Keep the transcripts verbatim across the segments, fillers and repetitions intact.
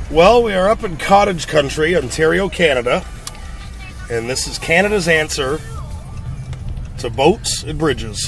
Well, we are up in Cottage Country, Ontario, Canada, and this is Canada's answer to boats and bridges.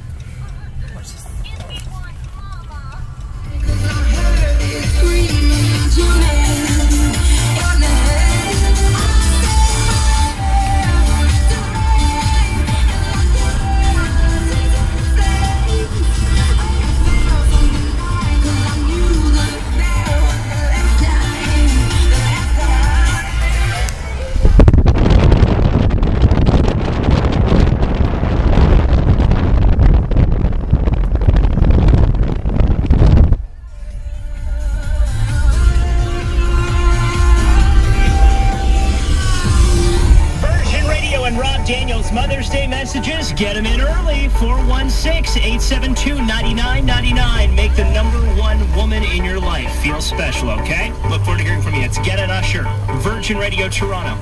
Daniel's Mother's Day messages, get them in early. four one six, eight seven two, nine nine nine nine. Make the number one woman in your life feel special, okay? Look forward to hearing from you. It's Get an Usher, Virgin Radio Toronto.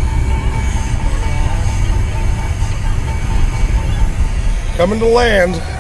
Coming to land.